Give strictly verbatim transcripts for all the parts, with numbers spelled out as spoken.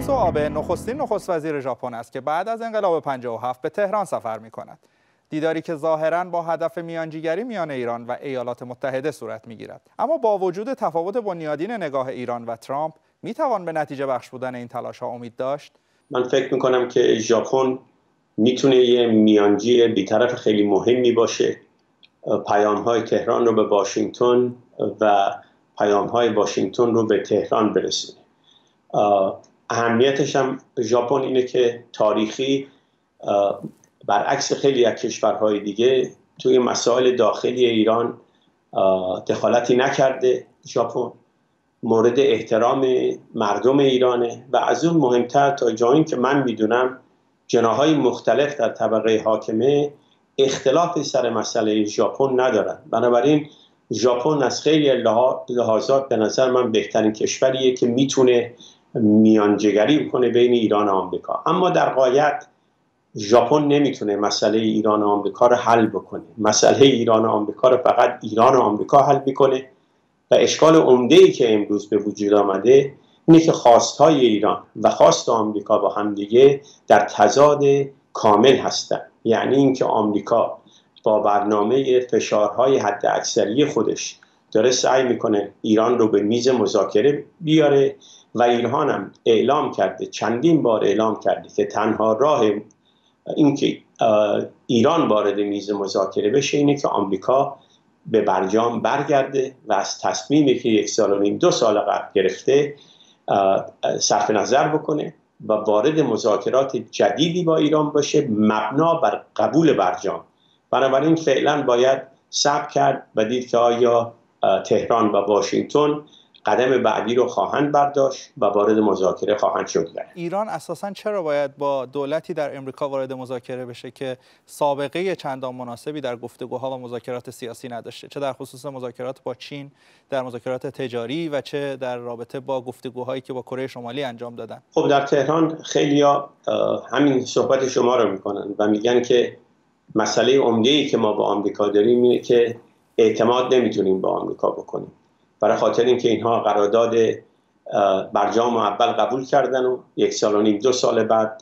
شینزو آبه نخستین نخست وزیر ژاپن است که بعد از انقلاب پنجاه و هفت به تهران سفر می‌کند. دیداری که ظاهراً با هدف میانجیگری میان ایران و ایالات متحده صورت می‌گیرد. اما با وجود تفاوت بنیادین نگاه ایران و ترامپ، می‌توان به نتیجه بخش بودن این تلاش‌ها امید داشت؟ من فکر می‌کنم که ژاپن میتونه یه میانجی بی‌طرف خیلی مهمی باشه. پیام‌های تهران رو به واشنگتن و پیام‌های واشنگتن رو به تهران برسونه. اهمیتش هم ژاپن اینه که تاریخی برعکس خیلی از کشورهای دیگه توی مسائل داخلی ایران دخالتی نکرده. ژاپن مورد احترام مردم ایرانه و از اون مهمتر تا جایی که من میدونم جناح‌های مختلف در طبقه حاکمه اختلافی سر مسئله ژاپن ندارن. بنابراین ژاپن از خیلی لحاظات به نظر من بهترین کشوریه که میتونه میانجیگری کنه بین ایران و آمریکا. اما در غایت ژاپن نمیتونه مسئله ایران و آمریکا رو حل بکنه. مسئله ایران و آمریکا رو فقط ایران و آمریکا حل میکنه و اشکال عمده‌ای که امروز به وجود آمده اینه که خواستهای ایران و خواست آمریکا با هم دیگه در تضاد کامل هستن. یعنی اینکه آمریکا با برنامه فشارهای حداکثری خودش داره سعی میکنه ایران رو به میز مذاکره بیاره و ایران هم اعلام کرده، چندین بار اعلام کرده که تنها راه اینکه ایران وارد میز مذاکره بشه اینه که آمریکا به برجام برگرده و از تصمیمی که یک سال و نیم دو سال قبل گرفته صرف نظر بکنه و وارد مذاکرات جدیدی با ایران باشه مبنا بر قبول برجام. بنابراین فعلا باید صبر کرد و دید که آیا تهران و واشنگتن قدم بعدی رو خواهند برداشت و وارد مذاکره خواهند شد. ایران اساساً چرا باید با دولتی در امریکا وارد مذاکره بشه که سابقه چندان مناسبی در گفتگوها و مذاکرات سیاسی نداشته، چه در خصوص مذاکرات با چین، در مذاکرات تجاری و چه در رابطه با گفتگوهایی که با کره شمالی انجام دادن؟ خب در تهران خیلیا همین صحبت شما رو میکنن و میگن که مسئله عمده‌ای که ما با آمریکا داریم اینه که اعتماد نمیتونیم با آمریکا بکنیم. برای خاطر اینکه اینها قرارداد برجام اول قبول کردن و یک سال و نیم دو سال بعد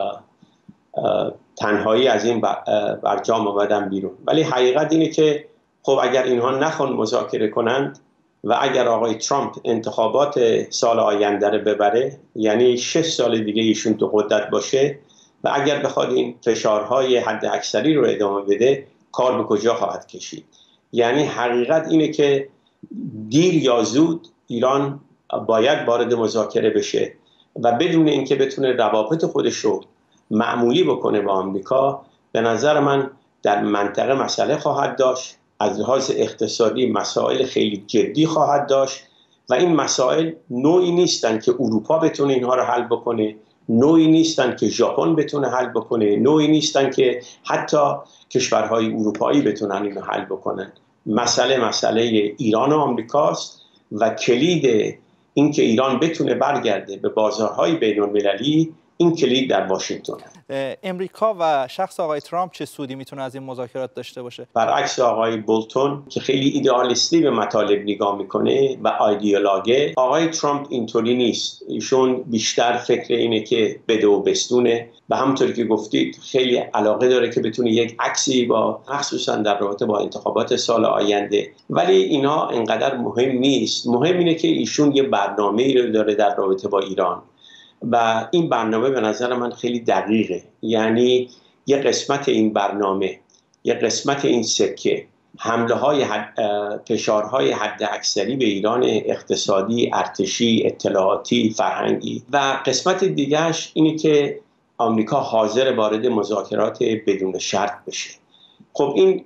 تنهایی از این برجام آمدن بیرون. ولی حقیقت اینه که خب اگر اینها نخوان مذاکره کنند و اگر آقای ترامپ انتخابات سال آینده رو ببره، یعنی شش سال دیگه ایشون تو قدرت باشه و اگر بخواد این فشارهای حد اکثری رو ادامه بده، کار به کجا خواهد کشید؟ یعنی حقیقت اینه که دیر یا زود ایران باید وارد مذاکره بشه و بدون اینکه بتونه روابط خودش رو معمولی بکنه با آمریکا، به نظر من در منطقه مسئله خواهد داشت. از لحاظ اقتصادی مسائل خیلی جدی خواهد داشت و این مسائل نوعی نیستن که اروپا بتونه اینها رو حل بکنه، نوعی نیستن که ژاپن بتونه حل بکنه، نوعی نیستن که حتی کشورهای اروپایی بتونن اینو حل بکنن. مسئله مسئله ایران و آمریکاست و کلید اینکه ایران بتونه برگرده به بازارهای بین‌المللی، این کلید در واشنگتن. امریکا و شخص آقای ترامپ چه سودی میتونه از این مذاکرات داشته باشه؟ برعکس آقای بولتون که خیلی ایدئالیستی به مطالب نگاه میکنه و ایدئولوژی، آقای ترامپ اینطوری نیست. ایشون بیشتر فکر اینه که بده و بستونه و همونطوری که گفتید خیلی علاقه داره که بتونه یک عکسی با مخصوصا در رابطه با انتخابات سال آینده. ولی اینا انقدر مهم نیست. مهم اینه که ایشون یه برنامه‌ای رو داره در رابطه با ایران و این برنامه به نظر من خیلی دقیقه. یعنی یه قسمت این برنامه، یه قسمت این سکه، حمله های حد، فشارهای حد اکثری به ایران اقتصادی، ارتشی، اطلاعاتی، فرهنگی و قسمت دیگرش اینه که آمریکا حاضر وارد مذاکرات بدون شرط بشه. خب این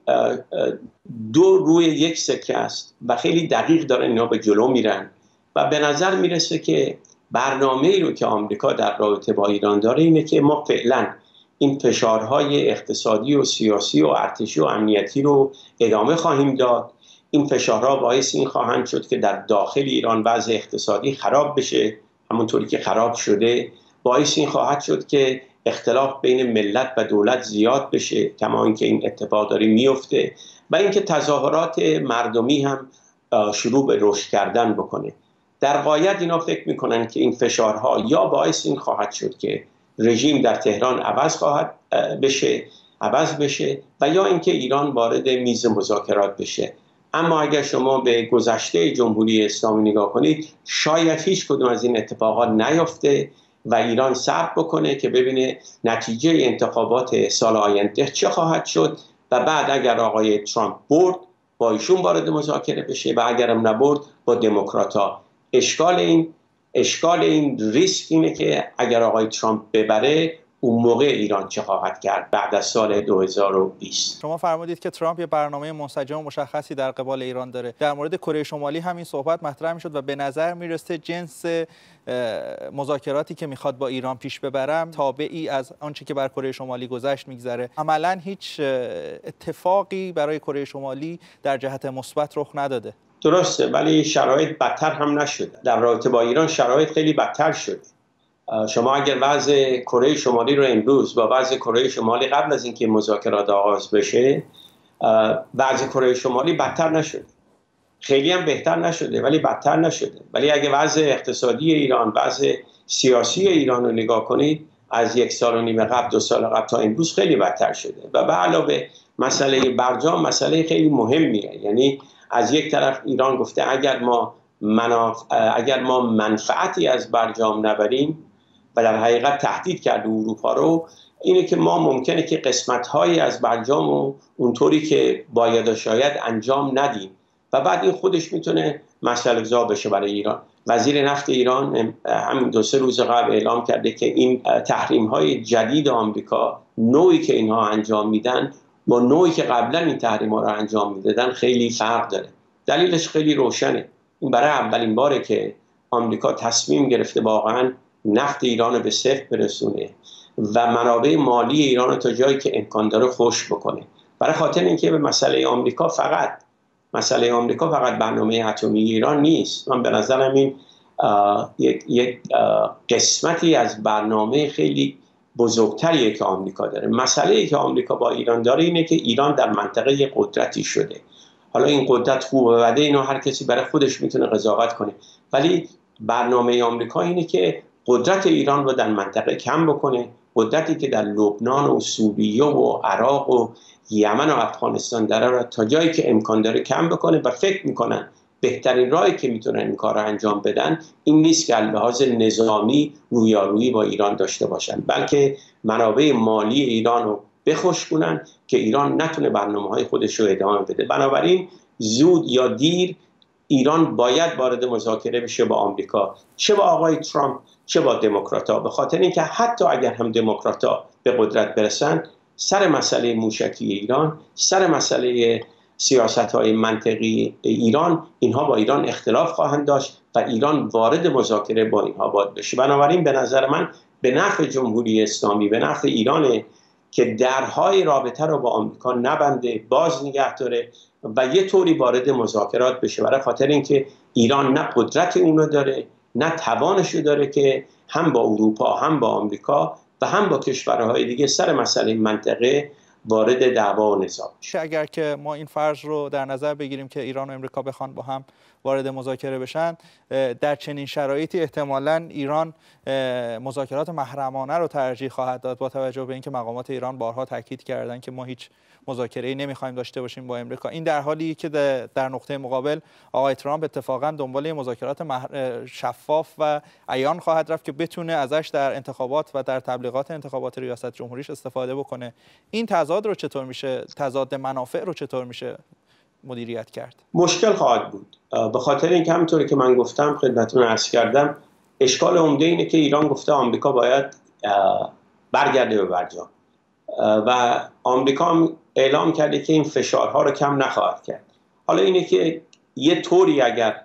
دو روی یک سکه است و خیلی دقیق دارن اینا به جلو میرن و به نظر میرسه که برنامه‌ای رو که آمریکا در رابطه با ایران داره اینه که ما فعلا این فشارهای اقتصادی و سیاسی و ارتشی و امنیتی رو ادامه خواهیم داد. این فشارها باعث این خواهند شد که در داخل ایران وضع اقتصادی خراب بشه، همونطوری که خراب شده. باعث این خواهد شد که اختلاف بین ملت و دولت زیاد بشه، کما اینکه این اتفاق داره میفته و اینکه تظاهرات مردمی هم شروع به رشد کردن بکنه. در غایت اینا فکر میکنن که این فشارها یا باعث این خواهد شد که رژیم در تهران عوض خواهد بشه عوض بشه و یا اینکه ایران وارد میز مذاکرات بشه. اما اگر شما به گذشته جمهوری اسلامی نگاه کنید، شاید هیچ کدوم از این اتفاقات نیفته و ایران صبر بکنه که ببینه نتیجه انتخابات سال آینده چه خواهد شد و بعد اگر آقای ترامپ برد با ایشون وارد مذاکره بشه و اگرم نبرد با دموکرات‌ها. اشکال این اشکال این ریسک اینه که اگر آقای ترامپ ببره اون موقع ایران چه خواهد کرد بعد از سال دو هزار و بیست. شما فرمودید که ترامپ یه برنامه منسجم و مشخصی در قبال ایران داره. در مورد کره شمالی همین صحبت مطرح میشد و به نظر میرسه جنس مذاکراتی که میخواد با ایران پیش ببرم تابعی از آنچه که بر کره شمالی گذشت میگذره. عملاً هیچ اتفاقی برای کره شمالی در جهت مثبت رخ نداده. درسته، ولی شرایط بدتر هم نشده. در رابطه با ایران شرایط خیلی بدتر شده. شما اگر وضع کره شمالی رو امروز با وضع کره شمالی قبل از اینکه مذاکرات آغاز بشه، وضع کره شمالی بدتر نشده. خیلی هم بهتر نشده ولی بدتر نشده. ولی اگه وضع اقتصادی ایران، وضع سیاسی ایران رو نگاه کنید، از یک سال و نیم قبل، دو سال قبل تا امروز خیلی بدتر شده و به علاوه مسئله برجام مسئله خیلی مهمیه. یعنی از یک طرف ایران گفته اگر ما مناف... اگر ما منفعتی از برجام نبریم و در حقیقت تهدید کرده اروپا رو، اینه که ما ممکنه که قسمت‌هایی از برجام رو اونطوری که باید و شاید انجام ندیم و بعد این خودش میتونه مسئله زا بشه برای ایران. وزیر نفت ایران همین دو سه روز قبل اعلام کرده که این تحریم‌های جدید آمریکا، نوعی که اینها انجام میدن با نوعی که قبلا این تحریم‌ها رو انجام میدادن خیلی فرق داره. دلیلش خیلی روشنه. این برای اولین باره که آمریکا تصمیم گرفته واقعاً نفت ایران رو به صفر برسونه و منابع مالی ایران رو تا جایی که امکان داره خشک بکنه. برای خاطر اینکه به مسئله آمریکا فقط مسئله آمریکا فقط برنامه اتمی ایران نیست. من به نظرم این یک یک قسمتی از برنامه خیلی بزرگتریه که آمریکا داره. مسئله‌ای که آمریکا با ایران داره اینه که ایران در منطقه یک قدرتی شده. حالا این قدرت خوب و بده اینو هر کسی برای خودش میتونه قضاوت کنه، ولی برنامه آمریکا اینه که قدرت ایران رو در منطقه کم بکنه، قدرتی که در لبنان و سوریه و عراق و یمن و افغانستان داره را تا جایی که امکان داره کم بکنه و فکر میکنن بهترین راهی که میتونن این کار رو انجام بدن این نیست که لحاظ نظامی رویارویی با ایران داشته باشن، بلکه منابع مالی ایران رو بخشکنن که ایران نتونه برنامه‌های خودش رو ادامه بده. بنابراین زود یا دیر ایران باید وارد مذاکره بشه با آمریکا، چه با آقای ترامپ چه با دموکرات‌ها، به خاطر اینکه حتی اگر هم دموکرات‌ها به قدرت برسن، سر مسئله موشکی ایران، سر مسئله سیاست‌های منطقی ایران، اینها با ایران اختلاف خواهند داشت و ایران وارد مذاکره با اینها باید بشه. بنابراین به نظر من به نفع جمهوری اسلامی، به نفع ایرانه که درهای رابطه رو با آمریکا نبنده، باز نگه داره و یه طوری وارد مذاکرات بشه، برای خاطر اینکه ایران نه قدرت اونو داره نه توانشو داره که هم با اروپا هم با آمریکا و هم با کشورهای دیگه سر مسئله منطقه وارد دعوا و نزاع بشه. اگر که ما این فرض رو در نظر بگیریم که ایران و امریکا بخوان با هم وارد مذاکره بشن، در چنین شرایطی احتمالاً ایران مذاکرات محرمانه رو ترجیح خواهد داد، با توجه به اینکه مقامات ایران بارها تاکید کردن که ما هیچ مذاکره‌ای نمی‌خوایم داشته باشیم با امریکا. این در حالی که در نقطه مقابل آقای ترامپ اتفاقاً دنبال مذاکرات شفاف و عیان خواهد رفت که بتونه ازش در انتخابات و در تبلیغات انتخابات ریاست جمهوریش استفاده بکنه. این تضاد رو چطور میشه تضاد منافع رو چطور میشه مدیریت کرد؟ مشکل خواهد بود، به خاطر اینکه همونطوری که من گفتم خدمتتون عرض کردم، اشکال عمده اینه که ایران گفته آمریکا باید برگرده به برجام و آمریکا هم اعلام کرده که این فشارها رو کم نخواهد کرد. حالا اینه که یه طوری اگر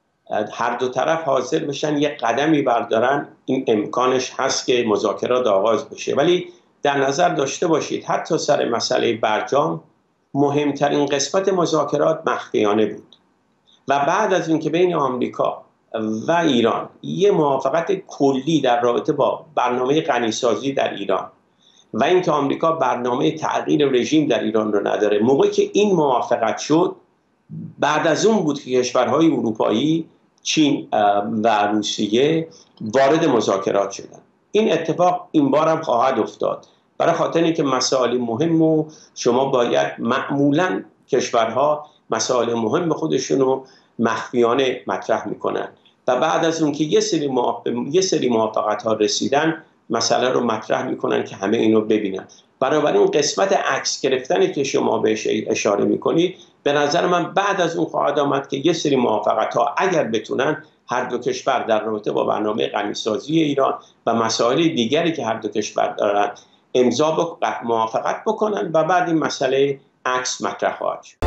هر دو طرف حاضر بشن یه قدمی بردارن، این امکانش هست که مذاکرات آغاز بشه. ولی در نظر داشته باشید حتی سر مسئله برجام مهمترین قسمت مذاکرات مخفیانه بود و بعد از اینکه بین آمریکا و ایران یه موافقت کلی در رابطه با برنامه غنیسازی در ایران و اینکه آمریکا برنامه تغییر رژیم در ایران رو نداره، موقعی که این موافقت شد بعد از اون بود که کشورهای اروپایی چین و روسیه وارد مذاکرات شدن. این اتفاق این بار هم خواهد افتاد، برای خاطر اینکه مسائل مهم و شما باید معمولا کشورها مسائل مهم خودشونو مخفیانه مطرح میکنن و بعد از اون که یه سری موافق... یه سری موافقت ها رسیدن مسئله رو مطرح میکنن که همه اینو ببینن. برای این قسمت عکس گرفتنی که شما بهش اشاره میکنید به نظر من بعد از اون خواهد آمد که یه سری موافقت ها اگر بتونن هر دو کشور در رابطه با برنامه غنیسازی ایران و مسائل دیگری که هر دو کشور دارن امضا موافقت بکنن و بعد این مسئله عکس مطرح خواهد شد.